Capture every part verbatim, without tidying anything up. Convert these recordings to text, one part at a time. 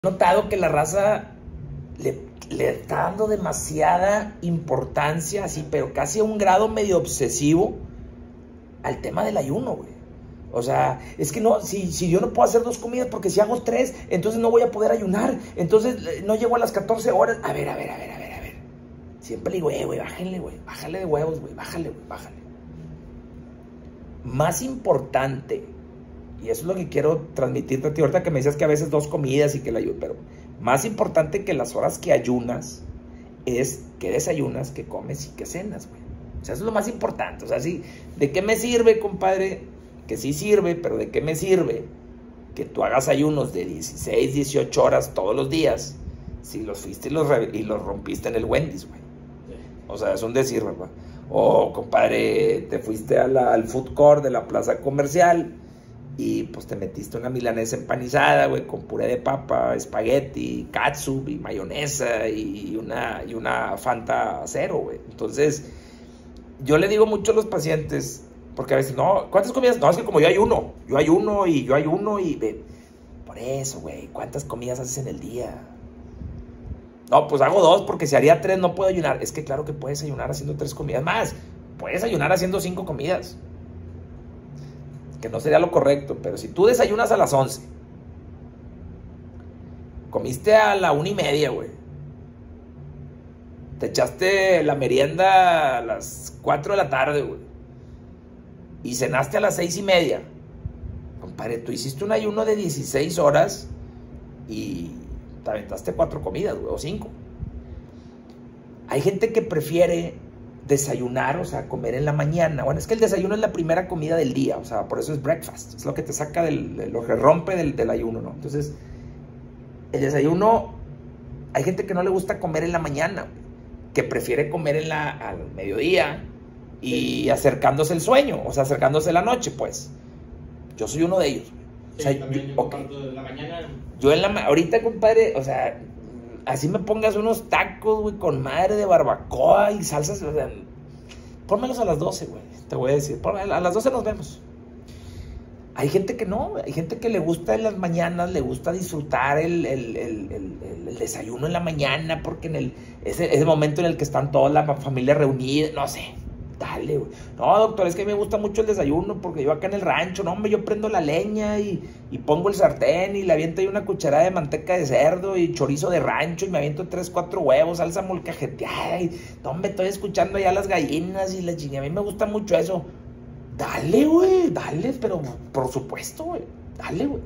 He notado que la raza le, le está dando demasiada importancia, así, pero casi a un grado medio obsesivo al tema del ayuno, güey. O sea, es que no, si, si yo no puedo hacer dos comidas, porque si hago tres, entonces no voy a poder ayunar, entonces no llego a las catorce horas. A ver, a ver, a ver, a ver, a ver. Siempre le digo, eh, güey, bájenle, güey, bájale de huevos, güey, bájale, güey, bájale. Más importante, y eso es lo que quiero transmitirte a ti, ahorita que me decías que a veces dos comidas y que la ayuno, pero más importante que las horas que ayunas es que desayunas, que comes y que cenas, güey. O sea, eso es lo más importante. O sea, sí, ¿de qué me sirve, compadre? Que sí sirve, pero ¿de qué me sirve que tú hagas ayunos de dieciséis, dieciocho horas todos los días si los fuiste y los, y los rompiste en el Wendy's, güey? O sea, es un decir, ¿verdad? O, compadre, te fuiste a la, al food court de la plaza comercial y pues te metiste una milanesa empanizada, güey, con puré de papa, espagueti, catsup y mayonesa y una, y una Fanta cero, güey. Entonces, yo le digo mucho a los pacientes, porque a veces, no, ¿cuántas comidas? No, es que como yo ayuno, yo ayuno y yo ayuno y... Ve, por eso, güey, ¿cuántas comidas haces en el día? No, pues hago dos, porque si haría tres no puedo ayunar. Es que claro que puedes ayunar haciendo tres comidas más. Puedes ayunar haciendo cinco comidas. Que no sería lo correcto, pero si tú desayunas a las once, comiste a la una y media, güey, te echaste la merienda a las cuatro de la tarde, güey, y cenaste a las seis y media, compadre, tú hiciste un ayuno de dieciséis horas y te aventaste cuatro comidas, güey, o cinco. Hay gente que prefiere desayunar, o sea, comer en la mañana. Bueno, es que el desayuno es la primera comida del día, o sea, por eso es breakfast, es lo que te saca del, de lo que rompe del, del ayuno, ¿no? Entonces, el desayuno, hay gente que no le gusta comer en la mañana, que prefiere comer en la, al mediodía y acercándose el sueño, o sea, acercándose la noche, pues. Yo soy uno de ellos. Sí, o sea, también yo, yo okay. de la mañana. Yo en la, ahorita, compadre, o sea, así me pongas unos tacos, güey, con madre de barbacoa y salsas, o sea, pónmelos a las doce, güey, te voy a decir, a las doce nos vemos. Hay gente que no, hay gente que le gusta en las mañanas, le gusta disfrutar el, el, el, el, el desayuno en la mañana, porque en el, ese, ese momento en el que están toda la familia reunida, no sé, dale, güey. No, doctor, es que me gusta mucho el desayuno, porque yo acá en el rancho, no, hombre, yo prendo la leña y, y pongo el sartén y le aviento ahí una cucharada de manteca de cerdo y chorizo de rancho y me aviento tres, cuatro huevos, salsa molcajeteada y, no, hombre, estoy escuchando allá las gallinas y la chingada, a mí me gusta mucho eso. Dale, güey, dale, pero por supuesto, güey, dale, güey.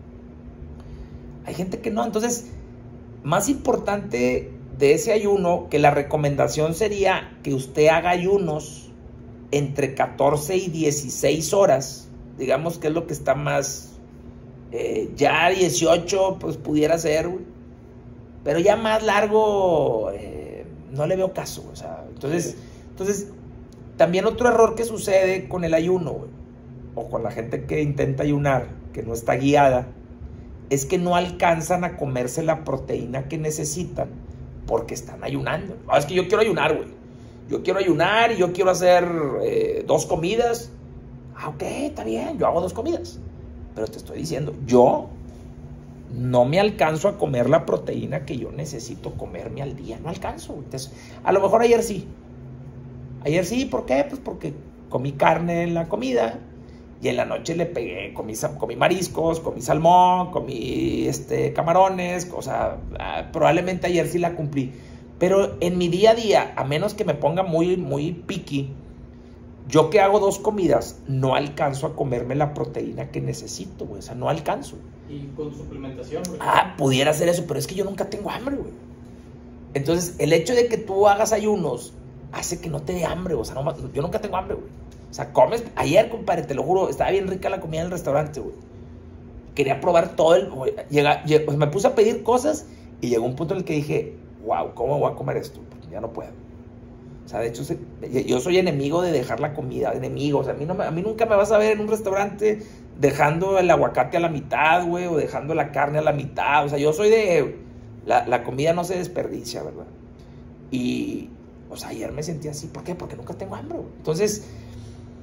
Hay gente que no, entonces, más importante de ese ayuno, que la recomendación sería que usted haga ayunos entre catorce y dieciséis horas, digamos que es lo que está más, eh, ya dieciocho, pues pudiera ser, güey, pero ya más largo, eh, no le veo caso, o sea, entonces, entonces, también otro error que sucede con el ayuno, güey, o con la gente que intenta ayunar, que no está guiada, es que no alcanzan a comerse la proteína que necesitan porque están ayunando. Ah, es que yo quiero ayunar, güey. Yo quiero ayunar y yo quiero hacer eh, dos comidas. Ah, ok, está bien, yo hago dos comidas. Pero te estoy diciendo, yo no me alcanzo a comer la proteína que yo necesito comerme al día. No alcanzo, güey. Entonces, a lo mejor ayer sí. Ayer sí, ¿por qué? Pues porque comí carne en la comida y en la noche le pegué, comí, comí mariscos, comí salmón, comí este, camarones, o sea, probablemente ayer sí la cumplí. Pero en mi día a día, a menos que me ponga muy, muy picky, yo que hago dos comidas, no alcanzo a comerme la proteína que necesito, güey, o sea, no alcanzo. ¿Y con suplementación? Güey? Ah, pudiera hacer eso, pero es que yo nunca tengo hambre, güey. Entonces, el hecho de que tú hagas ayunos hace que no te dé hambre, o sea, no, yo nunca tengo hambre, güey. O sea, comes, ayer, compadre, te lo juro, estaba bien rica la comida en el restaurante, güey. Quería probar todo el, güey, llega, llega, pues me puse a pedir cosas y llegó un punto en el que dije, wow, ¿cómo voy a comer esto? Porque ya no puedo. O sea, de hecho, se, yo soy enemigo de dejar la comida, enemigo, o sea, a mí, no me, a mí nunca me vas a ver en un restaurante dejando el aguacate a la mitad, güey, o dejando la carne a la mitad, o sea, yo soy de, la, la comida no se desperdicia, ¿verdad? Y... o sea, ayer me sentí así. ¿Por qué? Porque nunca tengo hambre, güey. Entonces,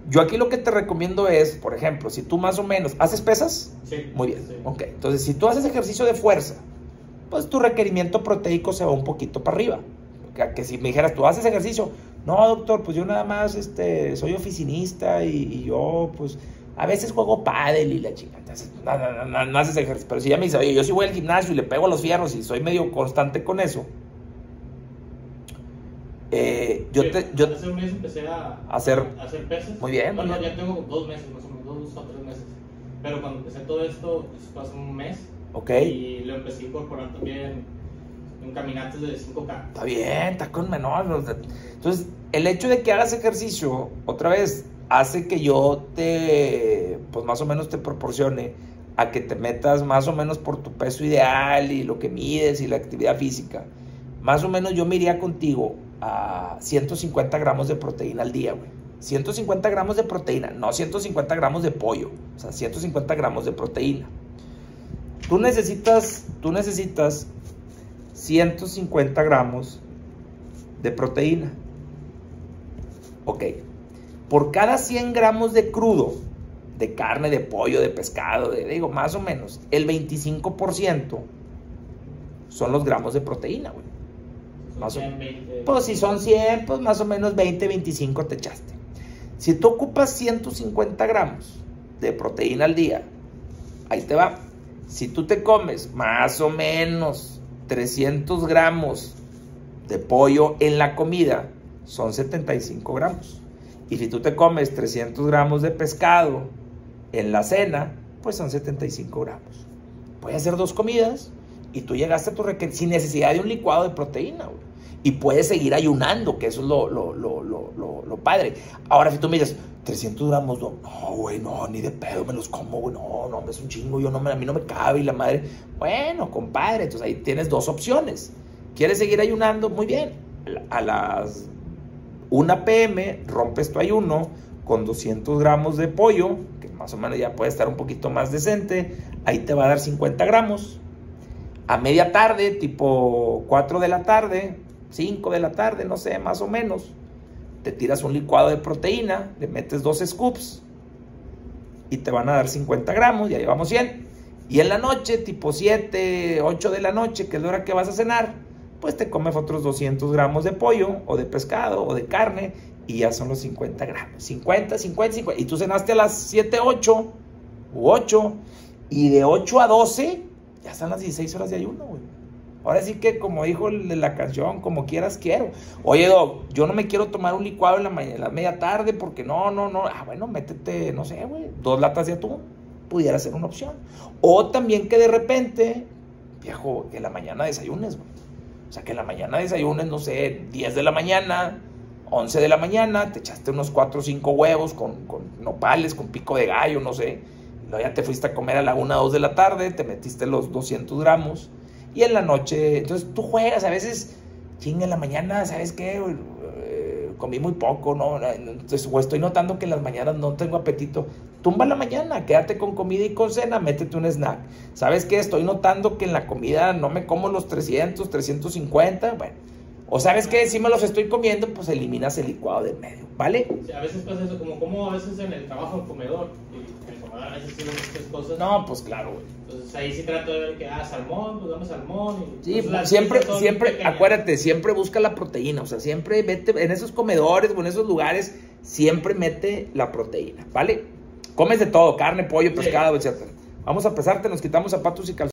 Yo aquí lo que te recomiendo es, por ejemplo, si tú más o menos, ¿haces pesas? Sí. Muy bien, Sí. ok. Entonces, si tú haces ejercicio de fuerza, pues tu requerimiento proteico se va un poquito para arriba. Que, que si me dijeras, ¿tú haces ejercicio? No, doctor, pues yo nada más este, soy oficinista y, y yo, pues, a veces juego pádel y la chica. Entonces, no, no, no, no haces ejercicio. Pero si ya me dice, oye, yo sí voy al gimnasio y le pego a los fierros y soy medio constante con eso. Eh, yo Sí, te... Yo, hace un mes empecé a hacer, a hacer pesas. muy bien, Bueno, muy bien. ya tengo dos meses, más o menos, dos o tres meses. Pero cuando empecé todo esto, pues, fue hace un mes. Ok. Y lo empecé a incorporar también en caminatas de cinco K. Está bien, está con menor. Entonces, el hecho de que hagas ejercicio, otra vez, hace que yo te, pues más o menos te proporcione a que te metas más o menos por tu peso ideal y lo que mides y la actividad física. Más o menos yo me iría contigo a ciento cincuenta gramos de proteína al día, güey. ciento cincuenta gramos de proteína, no ciento cincuenta gramos de pollo, o sea, ciento cincuenta gramos de proteína. Tú necesitas, tú necesitas ciento cincuenta gramos de proteína. Ok. Por cada cien gramos de crudo, de carne, de pollo, de pescado, de, digo, más o menos, el veinticinco por ciento son los gramos de proteína, güey. Más o menos. Pues si son cien, pues más o menos veinte, veinticinco te echaste. Si tú ocupas ciento cincuenta gramos de proteína al día, ahí te va. Si tú te comes más o menos trescientos gramos de pollo en la comida, son setenta y cinco gramos. Y si tú te comes trescientos gramos de pescado en la cena, pues son setenta y cinco gramos. Puedes hacer dos comidas y tú llegaste a tu requerimiento sin necesidad de un licuado de proteína, güey. Y puedes seguir ayunando, que eso es lo, lo, lo, lo, lo, lo padre. Ahora, si tú me dices, trescientos gramos, no, no, güey, no, ni de pedo me los como, güey, no, no, es un chingo, yo no me, a mí no me cabe y la madre. Bueno, compadre, entonces ahí tienes dos opciones. ¿Quieres seguir ayunando? Muy bien. A las una pe eme rompes tu ayuno con doscientos gramos de pollo, que más o menos ya puede estar un poquito más decente. Ahí te va a dar cincuenta gramos. A media tarde, tipo cuatro de la tarde, cinco de la tarde, no sé, más o menos, te tiras un licuado de proteína, le metes dos scoops y te van a dar cincuenta gramos, ya llevamos cien. Y en la noche, tipo siete, ocho de la noche, que es la hora que vas a cenar, pues te comes otros doscientos gramos de pollo o de pescado o de carne y ya son los cincuenta gramos. cincuenta, cincuenta, cincuenta. Y tú cenaste a las siete, ocho u ocho y de ocho a doce ya están las dieciséis horas de ayuno, güey. Ahora sí que, como dijo el de la canción, como quieras quiero. Oye, Doc, yo no me quiero tomar un licuado en la, mañana, en la media tarde porque no, no, no. Ah, bueno, métete, no sé, güey, dos latas de atún. Pudiera ser una opción. O también que de repente, viejo, que en la mañana desayunes, güey. O sea, que en la mañana desayunes, no sé, diez de la mañana, once de la mañana, te echaste unos cuatro o cinco huevos con, con nopales, con pico de gallo, no sé. Y luego ya te fuiste a comer a la una, dos de la tarde, te metiste los doscientos gramos. Y en la noche, entonces tú juegas, a veces, chinga, en la mañana, ¿sabes qué? Eh, comí muy poco, ¿no? Entonces, o estoy notando que en las mañanas no tengo apetito. Tumba la mañana, quédate con comida y con cena, métete un snack. ¿Sabes qué? Estoy notando que en la comida no me como los trescientos, trescientos cincuenta, bueno. O ¿sabes qué? Si me los estoy comiendo, pues eliminas el licuado del medio, ¿vale? Sí, a veces pasa eso, como como a veces en el trabajo en comedor, y en el comedor a veces sí muchas cosas. No, pues claro, güey. Entonces ahí sí trato de ver que, ah, salmón, pues dame salmón. Y, Sí, pues, las siempre, piezas son siempre, pequeñas. acuérdate, siempre busca la proteína, o sea, siempre vete en esos comedores o en esos lugares, siempre mete la proteína, ¿vale? Comes de todo, carne, pollo, pescado, Sí. etcétera. Vamos a pesarte, nos quitamos zapatos y calzones.